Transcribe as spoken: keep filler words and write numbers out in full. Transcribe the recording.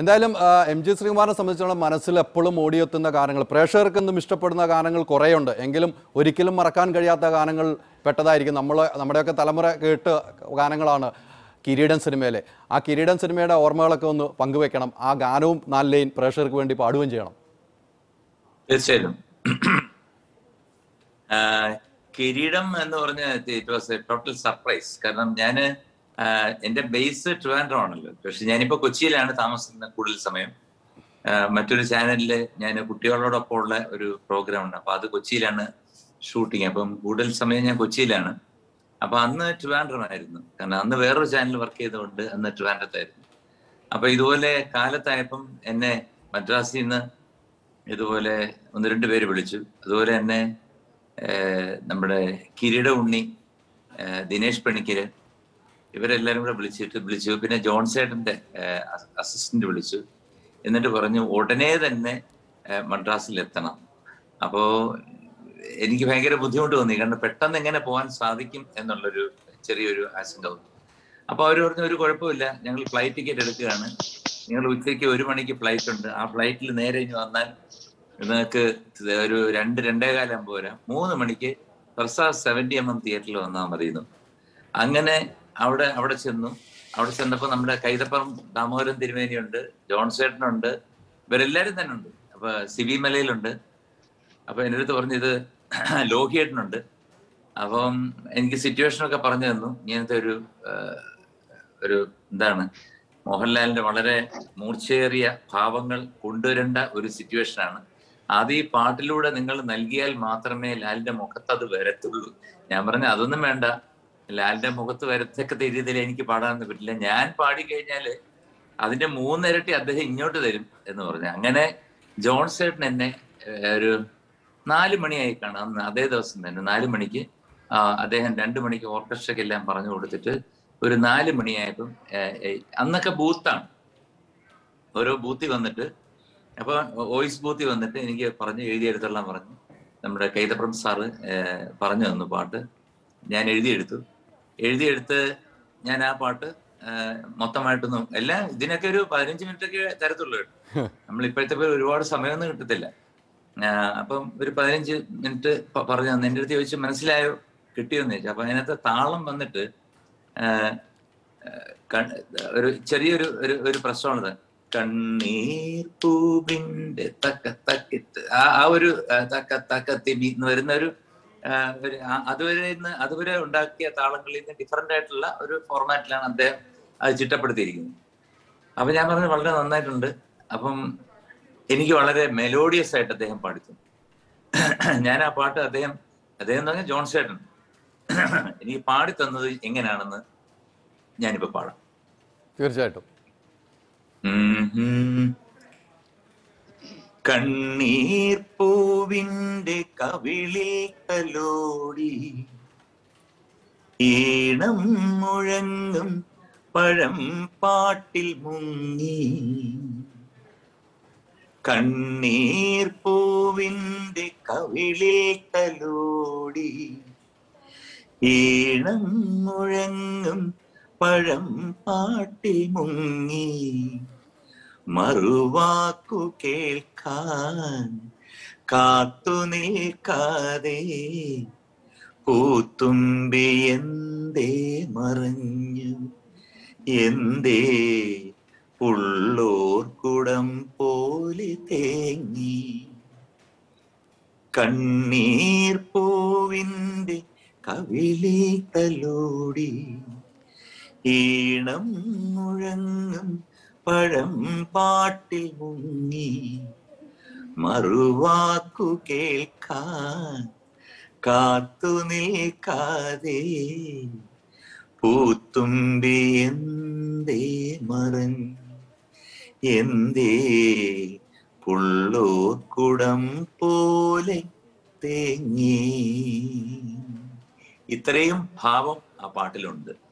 എന്തായാലും M G ശ്രീകുമാറിനെ സംബന്ധിച്ചിടത്തോളം മനസ്സിൽ എപ്പോഴും ഓടിയെത്തുന്ന ഗാനങ്ങൾ, പ്രേക്ഷകർക്കെന്നും ഇഷ്ടപ്പെടുന്ന ഗാനങ്ങൾ കുറേയുണ്ട്. എങ്കിലും ഒരിക്കലും മറക്കാൻ കഴിയാത്ത ഗാനങ്ങൾ പെട്ടതായിരിക്കും. നമ്മൾ നമ്മുടെയൊക്കെ തലമുറ കേട്ട് ഗാനങ്ങളാണ് കിരീടം സിനിമയിലെ. ആ കിരീടം സിനിമയുടെ ഓർമ്മകളൊക്കെ ഒന്ന് പങ്കുവെക്കണം. ആ ഗാനവും നാല് ലൈൻ പ്രേക്ഷകർക്ക് വേണ്ടി പാടുകയും ചെയ്യണം. തീർച്ചയായും. കിരീടം എന്ന് പറഞ്ഞ it was a total surprise. കാരണം ഞാൻ എന്റെ ബേസ് ട്രിവാൻഡ്രം ആണല്ലോ, പക്ഷെ ഞാനിപ്പോ കൊച്ചിയിലാണ് താമസിക്കുന്നത് കൂടുതൽ സമയം. മറ്റൊരു ചാനലില് ഞാൻ കുട്ടികളോടൊപ്പം ഉള്ള ഒരു പ്രോഗ്രാം ഉണ്ട്, അപ്പൊ അത് കൊച്ചിയിലാണ് ഷൂട്ടിങ്. അപ്പം കൂടുതൽ സമയം ഞാൻ കൊച്ചിയിലാണ്. അപ്പൊ അന്ന് ട്രിവാൻഡ്രമായിരുന്നു, കാരണം അന്ന് വേറൊരു ചാനൽ വർക്ക് ചെയ്തുകൊണ്ട് അന്ന് ട്രിവാൻഡ്രത്തായിരുന്നു. അപ്പൊ ഇതുപോലെ കാലത്തായപ്പം എന്നെ മദ്രാസിൽ നിന്ന് ഇതുപോലെ ഒന്ന് രണ്ട് പേര് വിളിച്ചു. അതുപോലെ തന്നെ നമ്മുടെ കിരീട ഉണ്ണി, ദിനേശ് പണിക്കര്, ഇവരെല്ലാരും കൂടെ വിളിച്ചിട്ട് വിളിച്ചു. പിന്നെ ജോൺസേട്ടന്റെ അസിസ്റ്റന്റ് വിളിച്ചു. എന്നിട്ട് പറഞ്ഞു ഉടനെ തന്നെ മദ്രാസിൽ എത്തണം. അപ്പോ എനിക്ക് ഭയങ്കര ബുദ്ധിമുട്ട് തോന്നി, കാരണം പെട്ടെന്ന് എങ്ങനെ പോകാൻ സാധിക്കും എന്നുള്ളൊരു ചെറിയൊരു ആശങ്ക തോന്നി. അപ്പൊ അവർ പറഞ്ഞു ഒരു കുഴപ്പമില്ല, ഞങ്ങൾ ഫ്ലൈറ്റ് ടിക്കറ്റ് എടുക്കുകയാണ്, നിങ്ങൾ ഉച്ചയ്ക്ക് ഒരു മണിക്ക് ഫ്ലൈറ്റ് ഉണ്ട്, ആ ഫ്ലൈറ്റിൽ നേരെ ഇനി വന്നാൽ നിങ്ങൾക്ക് ഒരു രണ്ട് രണ്ടേ കാലം പോരാ, മൂന്ന് മണിക്ക് പ്രസാദ് സെവന്റി എം എം തിയേറ്ററിൽ വന്നാൽ മതിയെന്നു. അങ്ങനെ അവിടെ അവിടെ ചെന്നു. അവിടെ ചെന്നപ്പോൾ നമ്മുടെ കൈതപ്പുറം ദാമോദരൻ തിരുമേനിയുണ്ട്, ജോൺസേട്ടനുണ്ട്, ഇവരെല്ലാരും തന്നെ ഉണ്ട്. അപ്പൊ സിബി മലയിലുണ്ട്. അപ്പൊ എൻ്റെ അടുത്ത് പറഞ്ഞു ഇത് ലോഹിയേട്ടനുണ്ട്. അപ്പം എനിക്ക് സിറ്റുവേഷനൊക്കെ പറഞ്ഞു തന്നു. ഇങ്ങനത്തെ ഒരു ഒരു എന്താണ് മോഹൻലാലിന്റെ വളരെ മൂർച്ചയേറിയ ഭാവങ്ങൾ കൊണ്ടുവരേണ്ട ഒരു സിറ്റുവേഷനാണ്. അത് ഈ പാട്ടിലൂടെ നിങ്ങൾ നൽകിയാൽ മാത്രമേ ലാലിന്റെ മുഖത്ത് അത് വരത്തുള്ളൂ. ഞാൻ പറഞ്ഞു അതൊന്നും വേണ്ട, ലാലിന്റെ മുഖത്ത് വരത്തക്ക രീതിയിൽ എനിക്ക് പാടാനൊന്നും പറ്റില്ല, ഞാൻ പാടിക്കഴിഞ്ഞാല് അതിന്റെ മൂന്നിരട്ടി അദ്ദേഹം ഇങ്ങോട്ട് തരും എന്ന് പറഞ്ഞു. അങ്ങനെ ജോൺസേട്ടൻ എന്നെ ഒരു നാല് മണിയായി കാണാം അന്ന്, അതേ ദിവസം തന്നെ നാല് മണിക്ക് അദ്ദേഹം രണ്ടു മണിക്ക് ഓർക്കസ്ട്രയ്ക്കെല്ലാം പറഞ്ഞു കൊടുത്തിട്ട് ഒരു നാല് മണിയായപ്പം, അന്നൊക്കെ ബൂത്താണ്, ഓരോ ബൂത്തിൽ വന്നിട്ട്, അപ്പൊ വോയിസ് ബൂത്തിൽ വന്നിട്ട് എനിക്ക് പറഞ്ഞ് എഴുതിയെടുത്തോളാൻ പറഞ്ഞു. നമ്മുടെ കൈതപ്രം സാറ് പറഞ്ഞു തന്നു പാട്ട്, ഞാൻ എഴുതിയെടുത്തു. എഴുതിയെടുത്ത് ഞാൻ ആ പാട്ട് മൊത്തമായിട്ടൊന്നും എല്ലാം ഇതിനൊക്കെ ഒരു പതിനഞ്ച് മിനിറ്റ് ഒക്കെ തരത്തുള്ളൂ. നമ്മൾ ഇപ്പോഴത്തെ പോലെ ഒരുപാട് സമയമൊന്നും കിട്ടത്തില്ല. അപ്പം ഒരു പതിനഞ്ച് മിനിറ്റ് പറഞ്ഞു തന്നു. എൻ്റെ അടുത്ത് ചോദിച്ചു മനസ്സിലായോ, കിട്ടിയോന്ന് ചോദിച്ചു. അപ്പൊ അതിനകത്ത് താളം വന്നിട്ട് ഒരു ചെറിയൊരു ഒരു ഒരു പ്രശ്നമാണത്, കണ്ണീർ പൂവിന്റെ തക്ക തക്കത്ത്, ആ ആ ഒരു തക്ക തക്കത്തിമി എന്ന് വരുന്ന ഒരു അതുവരെ ഇന്ന് അതുവരെ ഉണ്ടാക്കിയ താളങ്ങളിൽ നിന്ന് ഡിഫറെന്റ് ആയിട്ടുള്ള ഒരു ഫോർമാറ്റിലാണ് അദ്ദേഹം അത് ചിട്ടപ്പെടുത്തിയിരിക്കുന്നത്. അപ്പൊ ഞാൻ പറഞ്ഞത് വളരെ നന്നായിട്ടുണ്ട്. അപ്പം എനിക്ക് വളരെ മെലോഡിയസ് ആയിട്ട് അദ്ദേഹം പാടിച്ചു. ഞാൻ ആ പാട്ട് അദ്ദേഹം അദ്ദേഹം എന്ന് പറഞ്ഞാൽ ജോൺസേട്ടൻ എനിക്ക് പാടി തന്നത് എങ്ങനെയാണെന്ന് ഞാനിപ്പോ പാടാം. തീർച്ചയായിട്ടും. കണ്ണീർ പൂവിന്റെ കവിളിൽ തലോടി ഈണം മുഴങ്ങും പഴം പാട്ടിൽ മുങ്ങി, കണ്ണീർ പൂവിന്റെ കവിളിൽ തലോടി ഈണം മുഴങ്ങും പഴം പാട്ടിൽ മുങ്ങി, മറുവാക്കു കേൾക്കാൻ കാത്തു നിൽക്കാതെ പൂത്തുമ്പി എന്തേ മറഞ്ഞു, എന്തേ ഉള്ളോർക്കുടം പോലെ തേങ്ങി, കണ്ണീർ പൂവിന്റെ കവിളി തലോടി ഈണം മുഴങ്ങും പഴം പാട്ടിൽ മുങ്ങി, മറുവാക്കു കേൾക്കാൻ കാത്തു നിൽക്കാതെ പൂത്തുമ്പി എന്തേ മറഞ്ഞു, എന്തേ പുള്ളോർക്കുടം പോലെ തേങ്ങി. ഇത്രയും ഭാവം ആ പാട്ടിലുണ്ട്.